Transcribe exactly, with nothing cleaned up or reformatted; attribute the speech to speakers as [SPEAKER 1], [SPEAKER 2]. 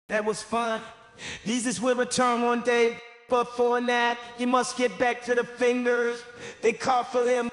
[SPEAKER 1] That was fun. Jesus will return one day, but for that, he must get back to the fingers. They call for him.